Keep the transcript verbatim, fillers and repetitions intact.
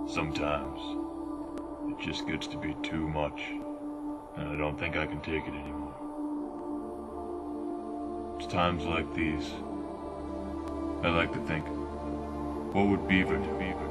Sometimes it just gets to be too much, and I don't think I can take it anymore. It's times like these I like to think, what would Beaver do? Beaver?